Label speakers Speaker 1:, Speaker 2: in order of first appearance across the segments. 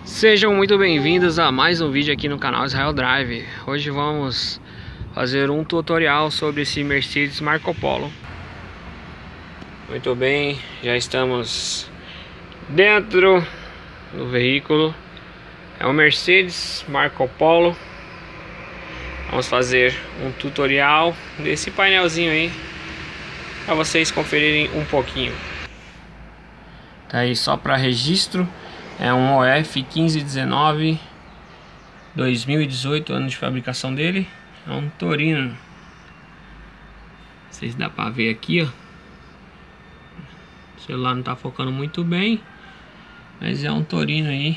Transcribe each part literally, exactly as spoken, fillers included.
Speaker 1: Sejam muito bem-vindos a mais um vídeo aqui no canal Israel Drive. Hoje vamos fazer um tutorial sobre esse Mercedes Marco Polo. Muito bem, já estamos dentro do veículo. É um Mercedes Marco Polo. Vamos fazer um tutorial desse painelzinho aí para vocês conferirem um pouquinho. Tá aí só para registro. É um O F quinze dezenove dois mil e dezoito, ano de fabricação dele. É um Torino. Não sei se dá pra ver aqui, ó. O celular não tá focando muito bem, mas é um Torino aí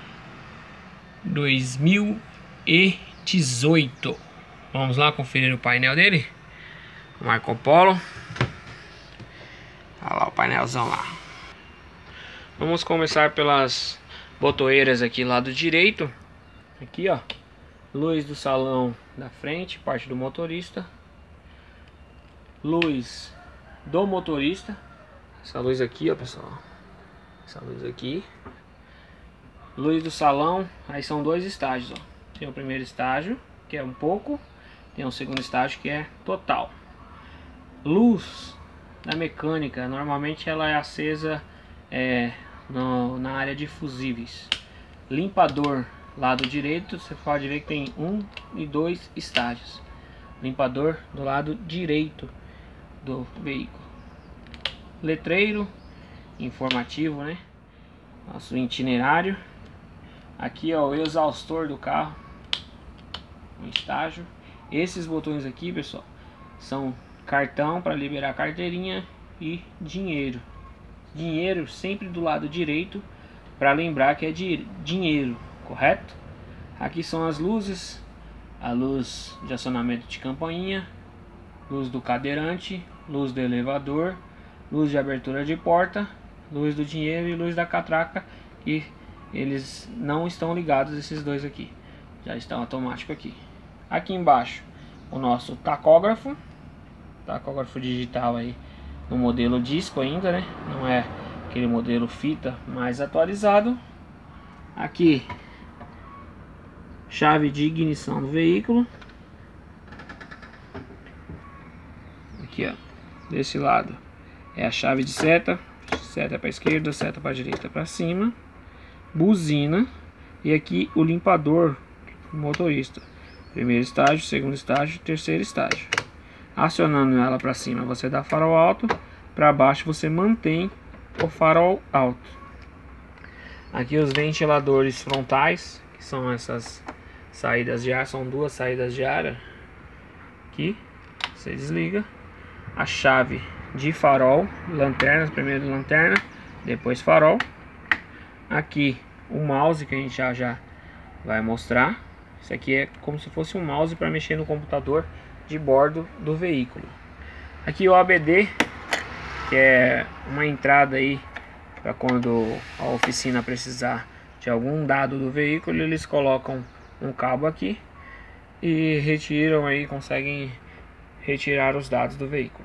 Speaker 1: dois mil e dezoito. Vamos lá conferir o painel dele. Marco Polo. Olha lá o painelzão lá. Vamos começar pelas botoeiras aqui, lado direito. Aqui, ó, luz do salão da frente, parte do motorista. Luz do motorista. Essa luz aqui, ó, pessoal. Essa luz aqui. Luz do salão. Aí são dois estágios, ó. Tem o primeiro estágio, que é um pouco. Tem o segundo estágio, que é total. Luz da mecânica. Normalmente ela é acesa é, no, na área de fusíveis. Limpador, lado direito, você pode ver que tem um e dois estágios. Limpador do lado direito do veículo. Letreiro informativo, né? Nosso itinerário. Aqui, ó, o exaustor do carro. Um estágio. Esses botões aqui, pessoal, são cartão para liberar carteirinha e dinheiro. Dinheiro sempre do lado direito, para lembrar que é de dinheiro, correto? Aqui são as luzes. A luz de acionamento de campainha, luz do cadeirante, luz do elevador, luz de abertura de porta, luz do dinheiro e luz da catraca. E eles não estão ligados, esses dois aqui, já estão automáticos aqui. Aqui embaixo o nosso tacógrafo. Tacógrafo digital aí no modelo disco ainda, né? Não é aquele modelo fita mais atualizado. Aqui, chave de ignição do veículo. Aqui, ó, desse lado é a chave de seta. Seta para esquerda, seta para direita, para cima. Buzina. E aqui o limpador do motorista. Primeiro estágio, segundo estágio, terceiro estágio. Acionando ela para cima, você dá farol alto. Para baixo, você mantém o farol alto. Aqui os ventiladores frontais, que são essas saídas de ar. São duas saídas de ar. Aqui, você desliga. A chave de farol, lanternas, primeiro lanterna, depois farol. Aqui o mouse, que a gente já, já vai mostrar. Isso aqui é como se fosse um mouse para mexer no computador de bordo do veículo. Aqui o A B D, que é uma entrada aí para quando a oficina precisar de algum dado do veículo, eles colocam um cabo aqui e retiram aí, conseguem retirar os dados do veículo.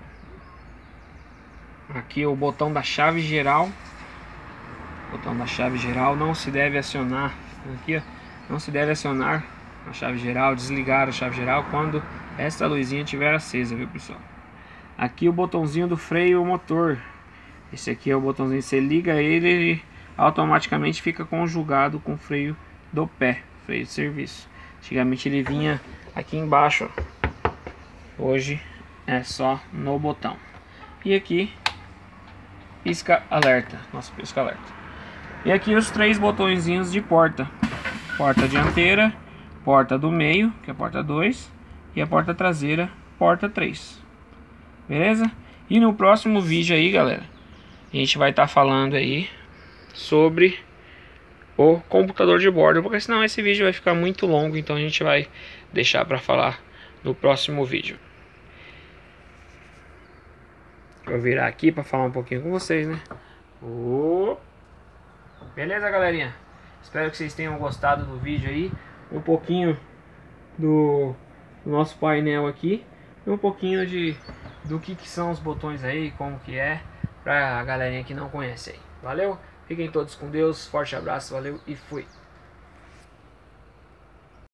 Speaker 1: Aqui o botão da chave geral. O botão da chave geral não se deve acionar aqui, ó, não se deve acionar a chave geral, desligar a chave geral quando esta luzinha estiver acesa, viu, pessoal? Aqui o botãozinho do freio motor. Esse aqui é o botãozinho, você liga ele, ele automaticamente fica conjugado com o freio do pé, freio de serviço. Antigamente ele vinha aqui embaixo, ó. Hoje é só no botão. E aqui pisca alerta, nosso pisca alerta. E aqui os três botõezinhos de porta. Porta dianteira, porta do meio, que é a porta dois, e a porta traseira, porta três. Beleza? E no próximo vídeo aí, galera, a gente vai estar tá falando aí sobre o computador de bordo, porque senão esse vídeo vai ficar muito longo, então a gente vai deixar para falar no próximo vídeo. Vou virar aqui para falar um pouquinho com vocês, né? Oh. Beleza, galerinha? Espero que vocês tenham gostado do vídeo aí. Um pouquinho do, do nosso painel aqui. E um pouquinho de do que, que são os botões aí, como que é, pra galerinha que não conhece aí. Valeu? Fiquem todos com Deus. Forte abraço, valeu e fui.